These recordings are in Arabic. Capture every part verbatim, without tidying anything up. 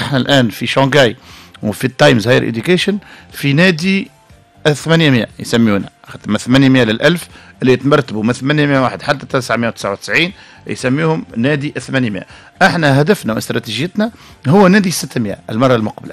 احنا الان في شنغهاي وفي التايمز هاير اديوكيشن في نادي ثمانمائة يسميونه، من ثمانمائة للألف اللي يتمرتبوا من ثمانمائة واحد حتى تسعمائة وتسعة وتسعين يسميهم نادي ثمانمائة. احنا هدفنا واستراتيجيتنا هو نادي ستمائة المره المقبله،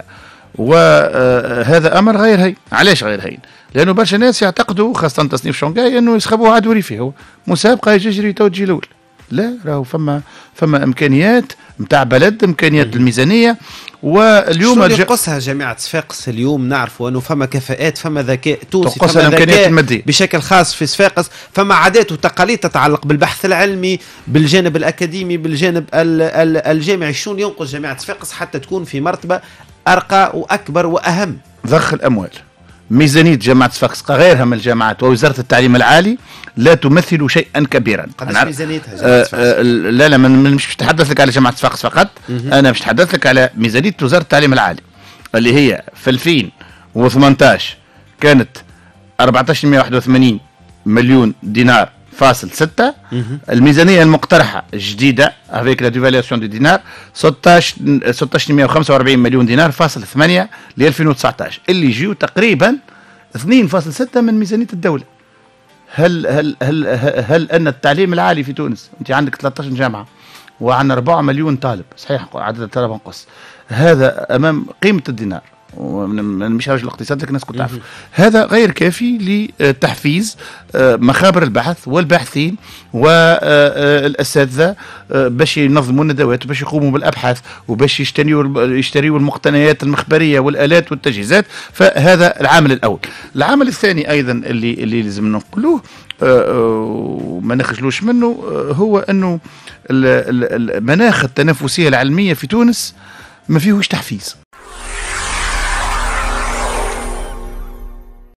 وهذا امر غير هين. علاش غير هين؟ لانه برشا ناس يعتقدوا خاصه تصنيف شنغهاي انه يسخبوه عدوري فيه، هو مسابقه يجري تو تجي الاول. لا، راهو فما فما امكانيات نتاع بلد، امكانيات الميزانيه. واليوم شنو يقصها جامعه صفاقس اليوم؟ نعرفوا انه فما كفاءات، فما ذكاء تونسي، تقصها الامكانيات الماديه بشكل خاص في صفاقس، فما عادات وتقاليد تتعلق بالبحث العلمي، بالجانب الاكاديمي، بالجانب الجامعي. شنو ينقص جامعه صفاقس حتى تكون في مرتبه ارقى واكبر واهم؟ ضخ الاموال. ميزانيه جامعه صفاقس كغيرها من الجامعات ووزاره التعليم العالي لا تمثل شيئا كبيرا. قداش ميزانيتها جامعه صفاقس؟ آه لا لا مش نتحدث لك على جامعه صفاقس فقط، انا مش نتحدث لك على ميزانيه وزاره التعليم العالي اللي هي في ألفين وثمانية عشر كانت أربعة عشر مئة وواحد وثمانين مليون دينار فاصل ستة. الميزانيه المقترحه الجديده افيك لا ديفالياسيون دو دينار ستة عشر مئة وخمسة وأربعين مليون دينار فاصل ثمانية ل ألفين وتسعة عشر اللي يجيو تقريبا اثنين فاصل ستة من ميزانيه الدوله. هل هل هل هل ان التعليم العالي في تونس، انت عندك ثلاثة عشر جامعه وعندنا أربعة مليون طالب، صحيح عدد الطلبه نقص، هذا امام قيمه الدينار، مش راجل الاقتصاد لكن الناس كنت تعرف هذا غير كافي لتحفيز مخابر البحث والباحثين والاساتذه باش ينظموا الندوات وباش يقوموا بالابحاث وباش يشتريوا يشتريوا المقتنيات المخبريه والالات والتجهيزات. فهذا العامل الاول. العامل الثاني ايضا اللي اللي لازم نقولوه وما نخجلوش منه هو انه المناخ التنافسيه العلميه في تونس ما فيهوش تحفيز.